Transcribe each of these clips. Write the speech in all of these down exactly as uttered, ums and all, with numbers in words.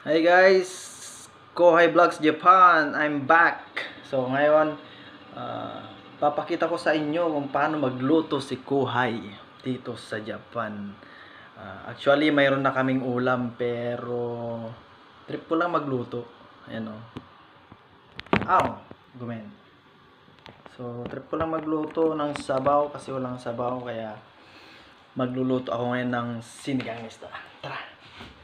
Hi guys, Kohai Vlogs Japan, I'm back. So ngayon, uh, papakita ko sa inyo kung paano magluto si Kohai dito sa Japan. Uh, actually, mayroon na kaming ulam pero trip ko lang magluto. Ayan o. Aw, gumen. So trip ko lang magluto ng sabaw kasi walang sabaw kaya magluluto ako ngayon ng sinigang isda. Tara!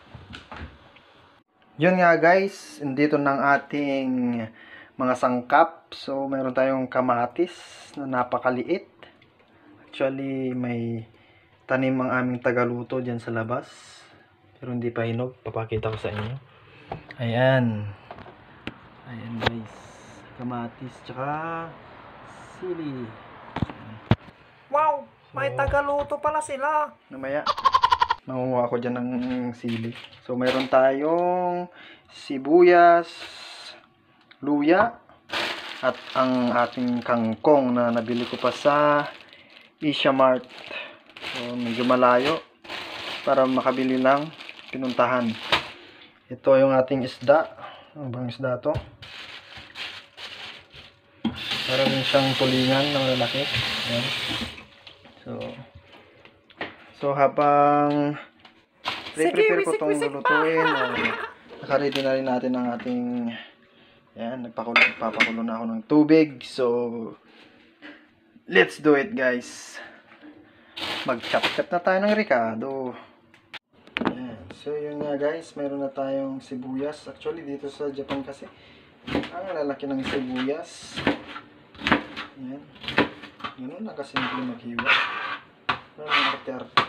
Yun nga guys, dito ng ating mga sangkap. So, meron tayong kamatis na napakaliit. Actually, may tanim ang aming tagaluto dyan sa labas. Pero hindi pa hinog. Papakita ko sa inyo. Ayan. Ayan guys. Kamatis, tsaka sili. Wow! May So, tagaluto pala sila. Namaya. Mangunguha ako dyan ng sili. So, mayroon tayong sibuyas, luya, at ang ating kangkong na nabili ko pa sa Asia Mart. So, medyo malayo para makabili lang pinuntahan. Ito yung ating isda. Ano bang isda to? Parang siyang tulingan na malalaki. Ayan. So, So habang pre-prepare ko itong lulutuin, uh, nakaready na rin natin ang ating, yan, nagpakulo, papakulo na ako ng tubig. So, let's do it guys. Mag-chop-chop na tayo ng ricado. Yan. So yun nga guys, meron na tayong sibuyas. Actually dito sa Japan kasi, ang lalaki ng sibuyas. Yan. Ganun na kasimple maghiwa. Ano ang arte-arte?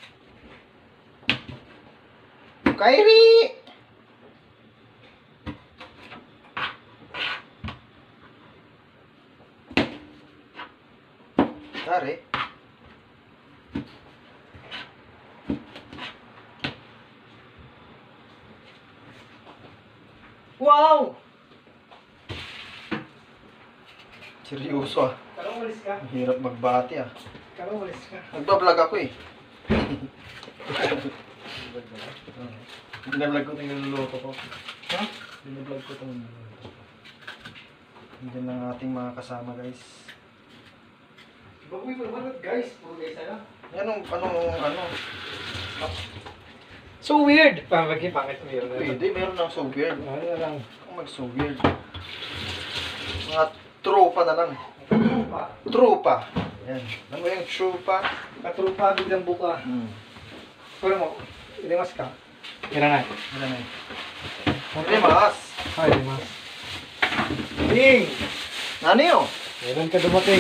Kairi! Tari? Wow! Seryoso ah. Kalo umalis ka? Ang hirap magbati ah. Kalo umalis ka? Nagbablog ako eh. Binablog ko itong niluluto ko. Ha? Binablog ko itong niluluto ko. Hindi lang ating mga kasama guys. Bagoy mo naman guys. Puro guys na. Anong, anong, ano? So weird! Pangit, pangit meron na. Pwede, meron ng so weird. Ano na lang? Kung mag so weird. Mga tropa na lang. Katrupa. Tropa. Yan. Ano ba yung tropa? Katrupa, biglang buka. Hmm. Pero mo, ilimas ka. Kira na. Ano na yun? Ano mas? Ay, ilimas. Ding! Ano yun? Meron ka dumating.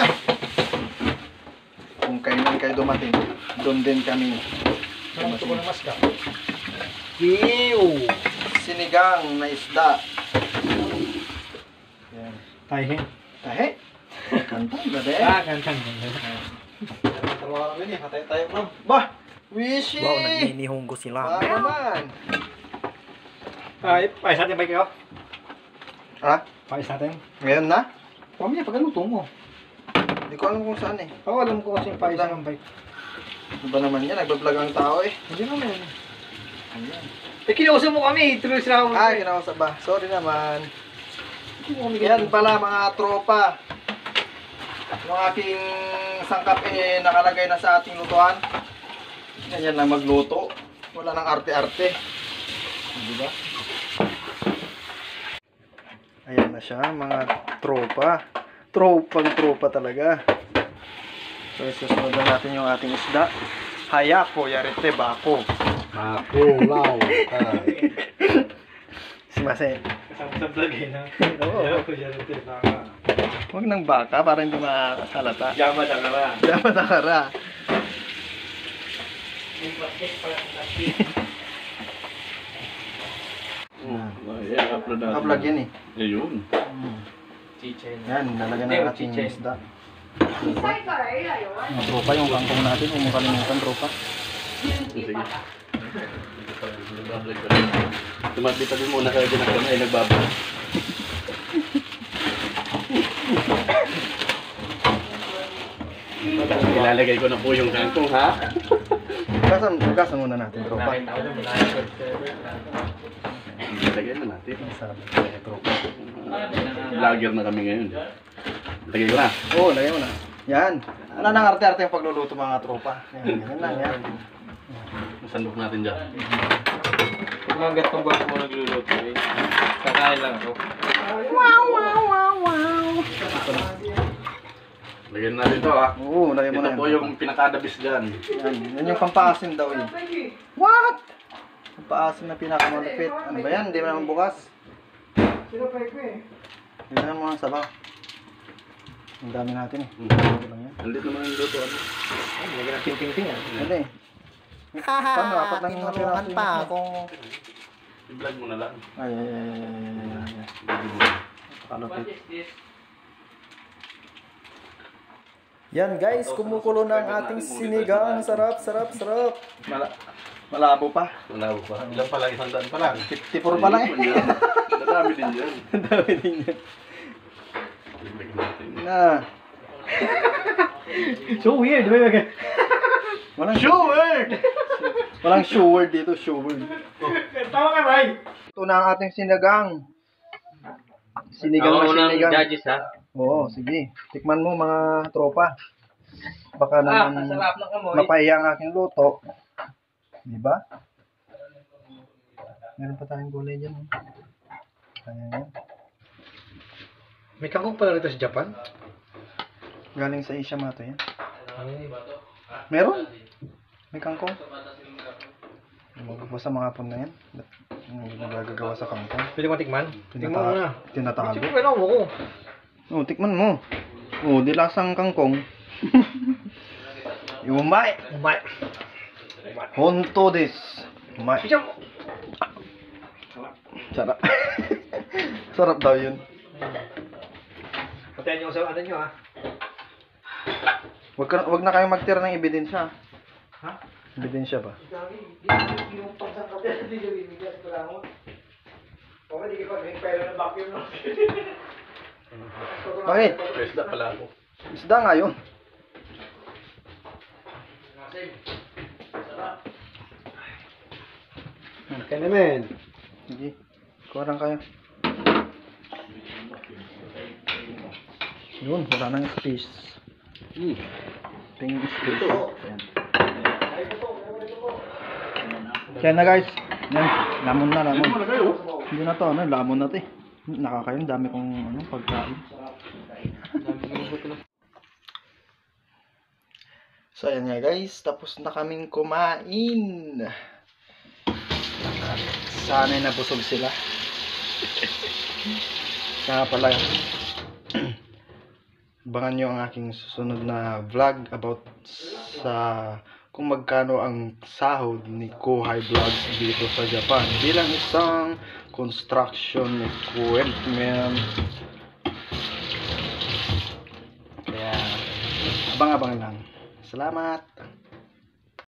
Kung kailan kayo dumating, doon din kami. Meron ko na mas ka. Ew! Sinigang na isda. Yan. Tayo. Tahe? Kantang gabi. Ah, kantang. Tawa kami ni, hatay tayo bro. Bah! Wishy! Wow, nagninihunggo sila. Ah, naman. Ay, pais natin ba kayo? Ha? Pais natin. Ngayon na? Pamilya, pagkaluto mo. Hindi ko alam kung saan eh. Oo, alam ko kasi yung pais ng bike. Ano ba naman yan? Nagbablog ang tao eh. Hindi naman. Ayan. Eh, kinausap mo kami. Tuloy sila ako. Ah, kinausap ba? Sorry naman. Hindi mo kami Yan pala mga tropa. Yung aking sangkap eh nakalagay na sa ating lutuan. Ganyan lang magluto. Wala nang arte-arte. Diba? Ayan na siya mga tropa. Tropang tropa talaga. So susunod na natin yung ating isda. Hayako yarete bako. Ako, lao. Simase. Kasama sa vlog eh na. Oo. Ako dyan ito. Baka. Huwag ng baka para hindi makasalata. Yama na kara. Dapat nakara. Yung plastic pala ng plastic. Yan, upload natin. Naka-vlog yan eh. Ayun. Chichen. Yan, lalagyan Hindi, na ating chichen. isda. Mga tropa yung kangkong natin. Huwag mo kalimutan tropa. Sige. Tumatita din muna kayo din ako na ay nagbabalik. Ilalagay ko na po yung kangkong ha. Hugasan, hugasan muna natin tropa. Nakita ko na mula. Lagyan na natin. Sabi ko kaya tropa. Vlogger na kami ngayon. Lagay ko na. Oo, oh, lagyan mo na. Yan. Ano nang arte-arte yung pagluluto mga tropa. Yan, ganyan lang yan. Sandok natin dyan. Pag mga gatong ba mo nagluluto eh. Kakain lang ako. Lagyan natin ito ah. Oo, lagyan mo Ito na yan. po yung pinakadabis dyan. Yan, yan yung pampaasim daw yun. What? Pampaasim na pinakamalupit. Ano ba yan? Hindi mo naman bukas. Hindi na mga sabaw. Ang dami natin eh. Ano lang yan? Andito naman yung luto. Ano? Lagyan ng ting-ting-ting ah. Ano eh? Paano? Apat lang yung natira pa ako. I-vlog mo na lang. Ay, ay, ay, ay, ay, ay, ay, ay. Pakalupit. Yan guys, kumukulo na ang ating sinigang. Sarap, sarap, sarap. Mala malabo pa. Malabo pa. Ilan pa lang? Isang daan pa lang. fifty-four pa lang eh. Nadami din yan. Ang dami din yan. Lagyan natin. Na. So weird, di ba? Walang Show word! Walang show word dito, show word. Tama ka, Ray! Ito na ang ating sinigang. Sinigang na sinigang. judges ha? Oo, sige. Tikman mo mga tropa. Baka naman Sarap ng amoy. mapahiya ang aking luto. Di ba? Meron pa tayong gulay dyan. Oh. Ayan. May kangkong pala rito sa Japan? Galing sa Asia Mato yan. Meron? May kangkong. Magbasa mga hapon na yan. Ba't yung nagagawa sa kangkong? Pwede mo tikman? Tikman mo na. Tinatago. Siyempre, ano mo ko? Oh, tikman mo. Oh, di lasang kangkong. Umay. Umay. Honto des. Umay. Siya mo. Sarap. Sarap daw yun. Patayan niyo sa ano niyo ha? Wag, ka, wag na kayong magtira ng ebidensya. Ha? Ebidensya ba? Yung pagsangkap yan, hindi nyo bibigyan ko lang mo. O, hindi ka pag pera na vacuum no? Bakit? Presda pala ako. Isda nga yun. Kaya naman. Sige. Kuha lang kayo. Yun, wala nang space. Hmm. Tingin space. Ayan. Kaya na guys. Yan. Lamon na, lamon. Ano na kayo? Hindi na to, ano, lamon na to eh. Nakakain, dami kong ano, pagkain. So ayan nga guys, tapos na kaming kumain. Sana'y nabusog sila. Kaya pala, abangan nyo ang aking susunod na vlog about sa kung magkano ang sahod ni Kuhay Vlogs dito sa Japan bilang isang construction equipment. Kaya abang-abang lang. Salamat.